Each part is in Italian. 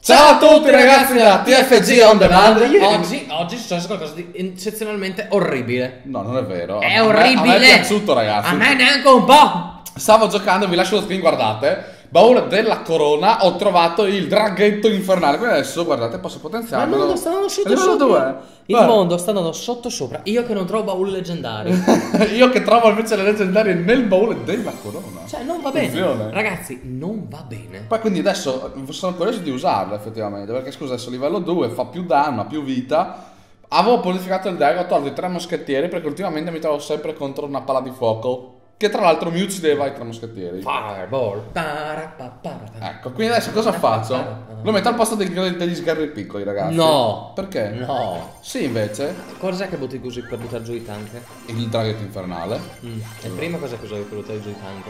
Ciao a tutti ragazzi da TFG On Demand. Oggi è successo qualcosa di eccezionalmente orribile. No, non è vero. È orribile. A me è piaciuto, ragazzi. A me neanche un po'. Stavo giocando, vi lascio lo screen, guardate. Baule della corona, ho trovato il draghetto infernale. Quindi adesso, guardate, posso potenziarlo. Il mondo sta andando sotto livello sopra. 2. Il mondo sta andando sotto sopra. Io che non trovo bauli leggendari. Io che trovo invece le leggendarie nel baule della corona. Cioè, non va bene. Attenzione. Ragazzi, non va bene. Poi quindi adesso sono curioso di usarlo effettivamente. Perché scusa, adesso livello 2 fa più danno, ha più vita. Avevo purificato il deck, ho tolto i 3 moschettieri perché ultimamente mi trovo sempre contro una palla di fuoco. Che tra l'altro mi uccideva i 3 moschettieri. Fireball. Ecco, quindi adesso cosa faccio? Lo metto al posto degli sgherri piccoli, ragazzi. No. Perché? No. Sì, invece. Cos'è che butti così per buttare giù i tank? Il draghetto infernale. E prima cos'è che usavi per buttare giù i tank?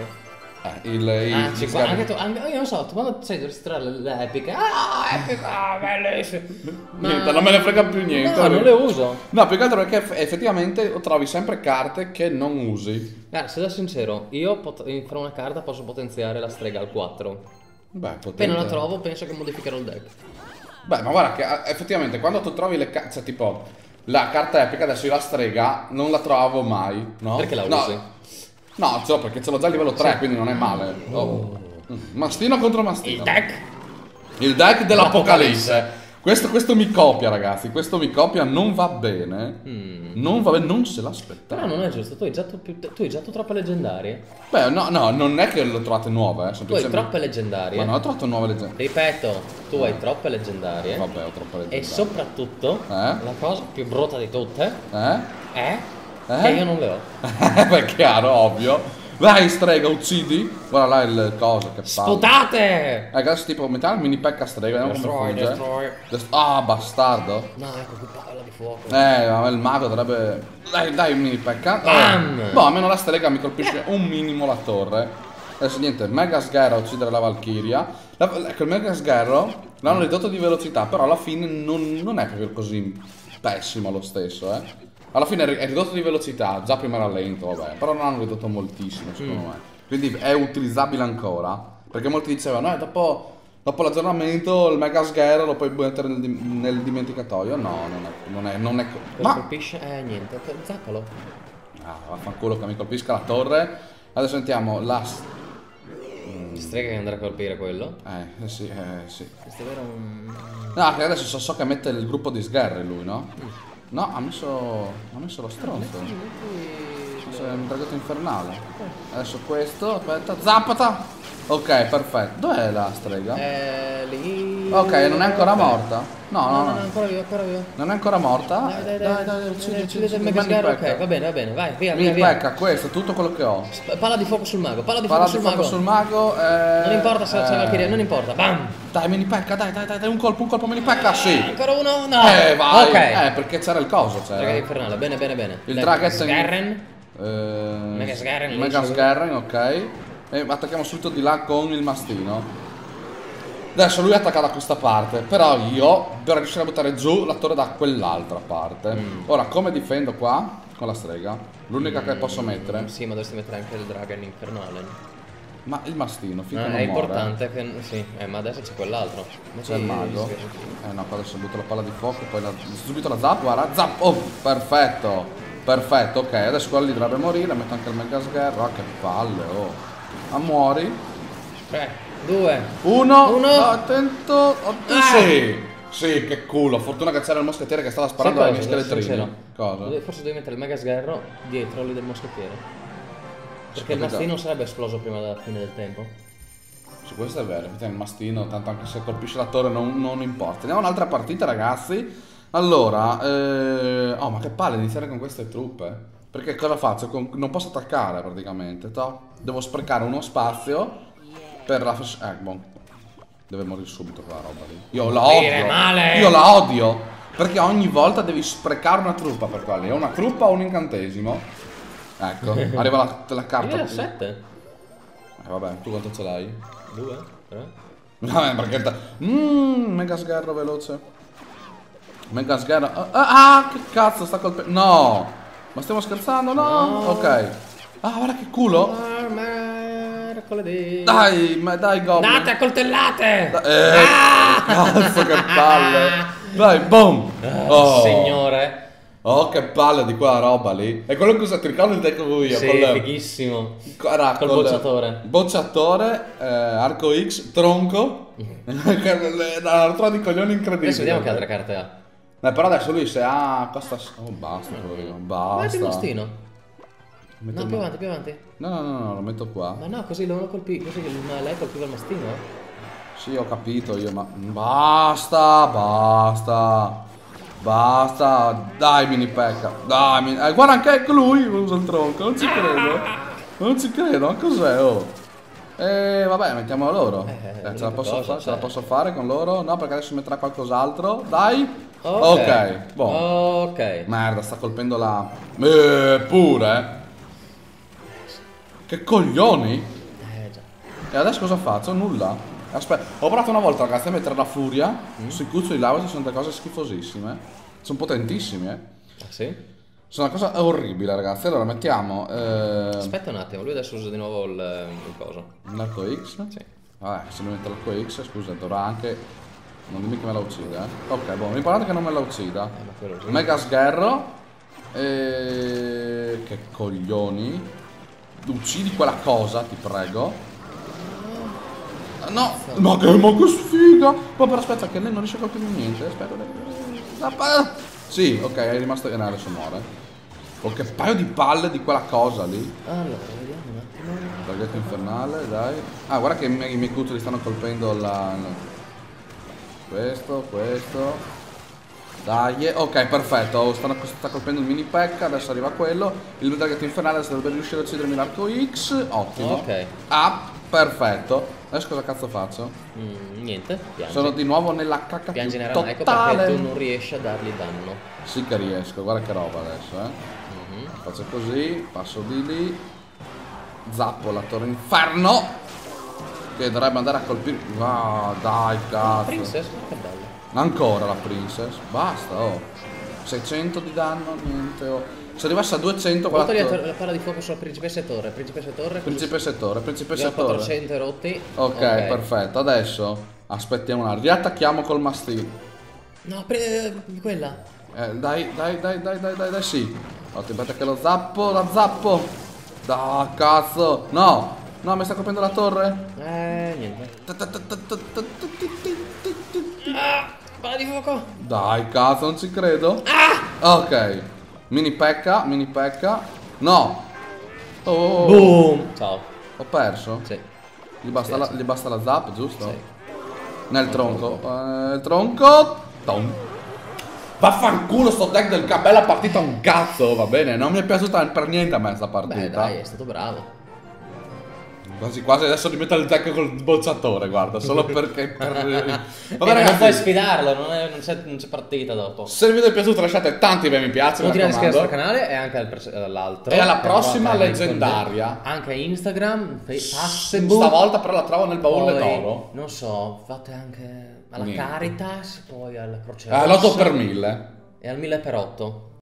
Gli sgherri. Anche tu, io non so, tu quando sei dovresti tirare le epiche. Epica, bellissimo. Niente, non me ne frega più niente. No, non le uso. No, più che altro perché effettivamente trovi sempre carte che non usi. Se da sincero, io fra una carta posso potenziare la strega al 4. Beh, potente. Appena la trovo, penso che modificherò il deck. Beh, ma guarda che effettivamente quando tu trovi le carte, cioè tipo la carta epica, adesso io la strega non la trovo mai, no? Perché la no. usi? No, perché ce l'ho già a livello 3, quindi non è male. Oh. Mastino contro mastino. Il deck dell'Apocalisse. Questo mi copia, ragazzi. Questo mi copia, non va bene. Non va bene, non se l'aspettava. Però non è giusto, tu hai già troppe leggendarie. Beh, no, non è che le trovate nuove, Tu hai troppe leggendarie. Ma non ho trovato nuove leggendarie. Ripeto, tu hai troppe leggendarie. Vabbè, ho troppe leggendarie. E soprattutto, la cosa più brutta di tutte è che io non le ho. Beh, chiaro, ovvio. Vai, strega, uccidi. Guarda là il coso, che palle. Sputate! Adesso tipo mettiamo il mini pack a strega, vediamo come Destroy. fugge. Ah, bastardo. No, ecco qui palla di fuoco. Ma il mago dovrebbe... Dai un mini pack. Bam! Boh, almeno la strega mi colpisce un minimo la torre. Adesso niente, Mega Sgherro a uccidere la Valchiria. Ecco, il Mega Sgherro l'hanno ridotto di velocità, però alla fine non è proprio così pessimo lo stesso, Alla fine è ridotto di velocità, già prima era lento, vabbè, però non hanno ridotto moltissimo secondo me. Quindi è utilizzabile ancora, perché molti dicevano, dopo l'aggiornamento il Mega Sgherro lo puoi mettere nel dimenticatoio. No, non è Ma colpisce? Niente, zappalo. Vaffanculo che mi colpisca la torre. Adesso sentiamo la... Strega che andrà a colpire quello? Sì. Questo è vero un... No, che adesso so che mette il gruppo di sgherri lui, no? No, ha messo lo stronzo. C'è un draghetto infernale. Adesso questo, aspetta, zappata! Ok, perfetto. Dov'è la strega? Lì. Ok, non è ancora morta? No, ancora viva. Non è ancora morta? Dai, uccidi il Mega Sgherro. Ok, va bene, vai, via. Pecca, questo è tutto quello che ho. Palla di fuoco sul mago, Palla di fuoco sul mago. Non importa se c'è Valkyria, non importa. Bam! Dai, mini pecca, dai, un colpo mini pecca, sì. Ancora uno? No. Vai. Ok. Perché c'era il coso, c'era. Draghetto infernale, bene. Il draghetto Sgarren. Mega Sgarren, Sgarren, ok. E attacchiamo subito di là con il mastino. Adesso lui attacca da questa parte, però io dovrei riuscire a buttare giù la torre da quell'altra parte. Ora, come difendo qua? Con la strega. L'unica che posso mettere. Sì, ma dovresti mettere anche il dragon infernale. Ma il mastino, finché non è muore. importante che... Sì, ma adesso c'è quell'altro. C'è il mago. No, qua adesso butto la palla di fuoco, poi subito la zap, guarda, zap. Oh, perfetto, ok. Adesso quello lì dovrebbe morire, metto anche il Mega Sgherro. Ah, che palle, oh. Ma muori. 3, 2, 1. Attento. Sì, che culo. Fortuna che c'era il moschettiere che stava sparando ai miei scheletrini. Cosa? Forse devi mettere il Mega Sgherro dietro lì del moschettiere. Perché il mastino sarebbe esploso prima della fine del tempo. Sì, questo è vero. Il mastino, tanto anche se colpisce la torre non importa. Andiamo a un'altra partita, ragazzi. Allora, oh, ma che palle iniziare con queste truppe. Perché cosa faccio? Non posso attaccare praticamente, devo sprecare uno spazio per la... boh. Deve morire subito quella roba lì. Io la odio. Perché ogni volta devi sprecare una truppa per quella lì. È una truppa o un incantesimo? Ecco, arriva la carta. Io ho 7. Vabbè, tu quanto ce l'hai? 2, 3. Vabbè, perché... Mega Sgherro veloce. Mega Sgherro... che cazzo sta colpendo... No! Ma stiamo scherzando? No! Ok. Ah, guarda che culo! mercoledì. Dai, Goblin. Date a coltellate! Cazzo, che palle. Dai, boom. Oh. Signore. Oh, che palle di quella roba lì. E quello che usa, ti ricordi il deck che avevo io? Sì, fighissimo. Era Col bocciatore. Bocciatore, arco X, tronco. Una rottura di coglioni incredibile. Adesso vediamo che altre carte ha. Però adesso lui se ha... costa... Oh, basta, poverino, Guarda il basta. mastino. Metto No, il- più avanti. No, lo metto qua. Ma no, così lo colpì, così lei colpiva il mastino. Sì, ho capito io, ma... Basta. Dai, mini pecca. Dai, guarda anche lui usa il tronco, non ci credo. Ma cos'è, oh? Vabbè, mettiamo loro. Ce la posso fare con loro? No, perché adesso metterà qualcos'altro. Dai. Ok, boh. Ok. Merda, sta colpendo la... pure. Che coglioni. Già. E adesso cosa faccio? Nulla. Aspetta, ho provato una volta, ragazzi, a mettere la furia sui cuccioli di lava, ci sono delle cose schifosissime. Sono potentissimi, Ah, sì? Sono una cosa orribile, ragazzi. Allora mettiamo Aspetta un attimo, lui adesso usa di nuovo il coso. l'arco X. Sì. Vabbè, se lui mette l'arco X, scusa, dovrà anche... Non dimmi che me la uccide, Ok, boh, l'importante è che non me la uccida. Ma quello sì. Mega sgherro. Che coglioni. Uccidi quella cosa, ti prego. No, ma che sfiga. Poi però aspetta che lei non riesce a colpire niente. Aspetta. Sì, ok, è rimasto... No, adesso muore. Oh, che paio di palle di quella cosa lì. Allora, vediamo un attimo. Target infernale, dai. Ah, guarda che i miei cuccioli stanno colpendo questo. Dai, ok, perfetto. Sta colpendo il mini pecca, adesso arriva quello. Il target infernale adesso dovrebbe riuscire a uccidermi l'arco X. Ottimo. Ok. Ah, perfetto. Adesso cosa cazzo faccio? Niente, piangi. Sono di nuovo nella cacca Piangi più nella Ecco totale. perché tu non riesci a dargli danno. Sì che riesco, guarda che roba adesso, Faccio così, passo di lì. Zappo la torre inferno. Che dovrebbe andare a colpire. Ah, dai, cazzo. Princess, che bello. Ancora la princess. Basta, oh. 600 di danno, niente, oh. Se arrivasse a 200 Porta quella la palla di fuoco sulla principessa e torre. Principessa e torre. Principessa e torre. 400 rotti. Ok, perfetto. Adesso aspettiamo un attimo. Riattacchiamo col mastino. No, quella. Dai, sì. Aspetta che la zappo. Da cazzo. No, mi sta colpendo la torre. Niente. Palla di fuoco. Dai, cazzo, non ci credo. Ok. Mini pecca. No. Oh. Boom. Ciao. Ho perso. Sì. Gli basta la zap, giusto? Sì. Nel tronco. Il tronco. Tom. Vaffanculo sto deck del bella partita un cazzo, va bene? Non mi è piaciuta per niente a me sta partita. Beh, dai, è stato bravo. Quasi adesso rimetto il deck col bocciatore, guarda, solo perché... Vabbè, Non ragazzi, puoi sfidarlo, non c'è partita dopo. se il video vi è piaciuto lasciate tanti bei mi piace, mi Continuate a iscrivervi al raccomando. canale e anche all'altro. E alla che prossima guarda, leggendaria. Anche Instagram, Facebook. Stavolta però la trovo nel baule Poi, d'oro. non so, fate anche alla Niente. Caritas, poi alla Croce L'8 Rossa per 1000. e al 1000 per 8.